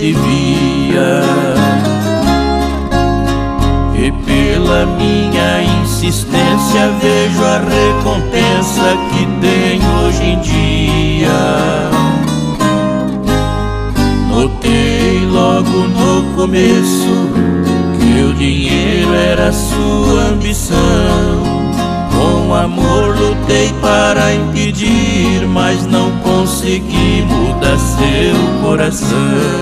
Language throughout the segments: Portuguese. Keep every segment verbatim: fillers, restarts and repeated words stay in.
vivia. E pela minha insistência vejo a recompensa que tenho hoje em dia. Notei logo no começo que o dinheiro era sua ambição. Com amor lutei para impedir, mas não consegui mudar seu coração.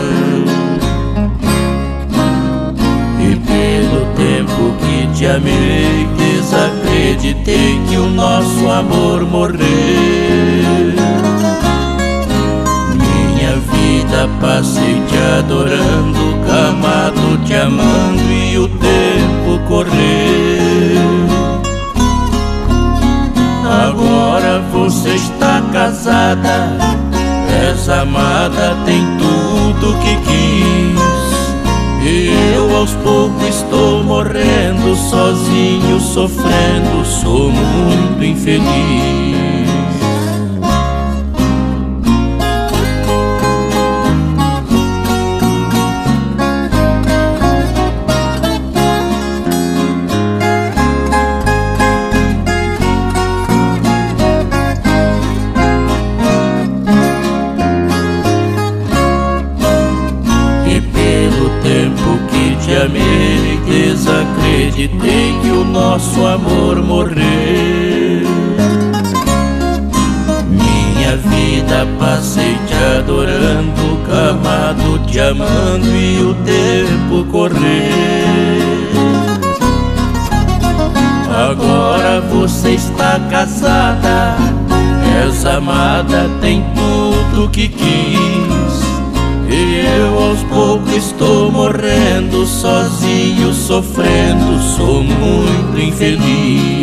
E pelo tempo que te amei, desacreditei que o nosso amor morreu. Minha vida passei te adorando, camado te amando, e o tempo correu. Agora você está casada, és amada, tem tudo que quis. E eu aos poucos estou morrendo, sozinho, sofrendo, sou muito infeliz. Amei, desacreditei que o nosso amor morreu. Minha vida passei te adorando, camado te amando, e o tempo correu. Agora você está casada, és amada, tem tudo que quis. E eu aos poucos estou morrendo, sozinho, sofrendo, sou muito infeliz.